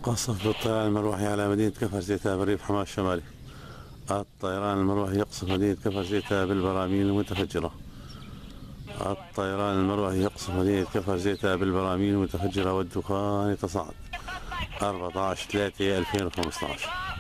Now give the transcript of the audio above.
قصف بالطيران المروحي على مدينة كفر زيتها بالريف حماة الشمالي. الطيران المروحي يقصف مدينة كفر زيتها بالبراميل المتفجرة. الطيران المروحي يقصف مدينة كفر زيتها بالبراميل المتفجرة والدخان يتصاعد. 14/3/2015.